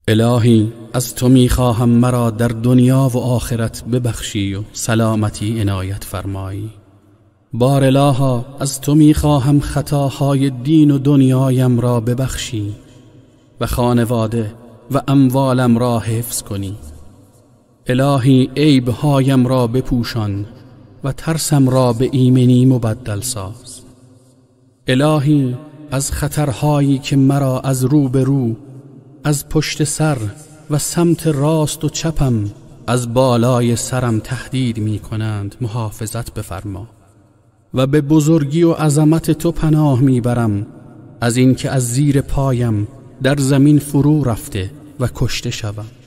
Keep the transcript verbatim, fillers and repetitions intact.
الهی از تو میخواهم مرا در دنیا و آخرت ببخشی و سلامتی عنایت فرمایی. بار الها از تو میخواهم خطاهای دین و دنیایم را ببخشی و خانواده و اموالم را حفظ کنی. الهی عیبهایم را بپوشان و ترسم را به ایمنی مبدل ساز. الهی از خطرهایی که مرا از رو به رو، از پشت سر و سمت راست و چپم، از بالای سرم تهدید می کنند محافظت بفرما و به بزرگی و عظمت تو پناه می برم از این که از زیر پایم در زمین فرو رفته و کشته شوم.